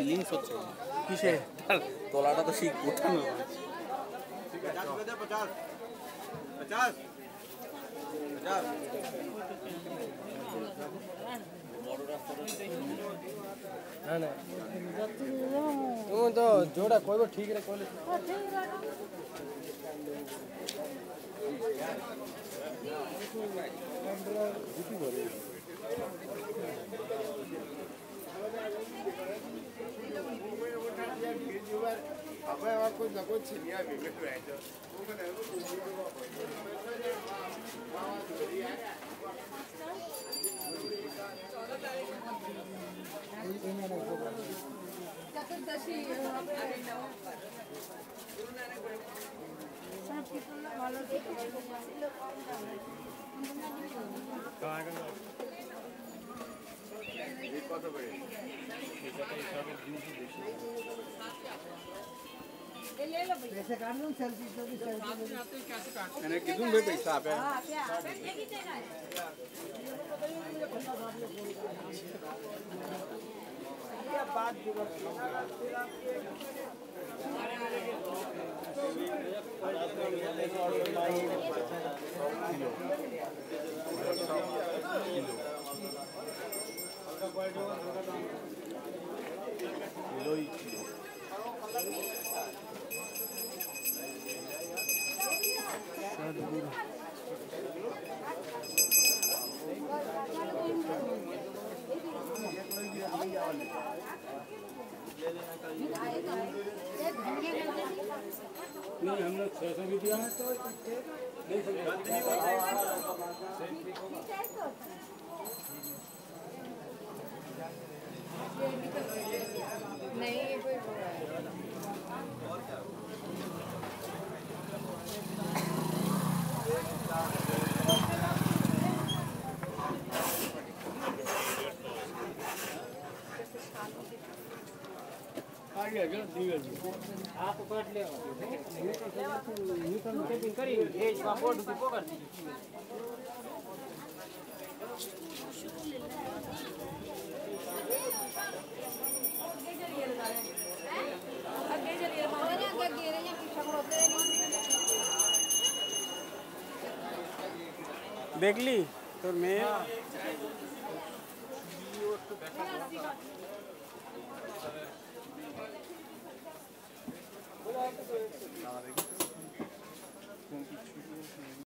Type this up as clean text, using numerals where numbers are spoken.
feelings হচ্ছে কিসে তলাটা তো সেই গোছানো না না তুমি তো जोड़ा कहबो ठीक रे कहले अब आपको लगो छिनिया भी है तो वो कहते हैं चतुर्दशी पैसे काट दूं सेल्फी तो भी मैंने कितने में पैसा पे बात नहीं हमने 600 भी दिया नहीं कोई आप काट ले न्यूटन सेटिंग करी ये बोर्ड को कर दीजिए आगे चलिए मामा ने आगे गिरे या पीछे खड़ोते देख ली तो मैं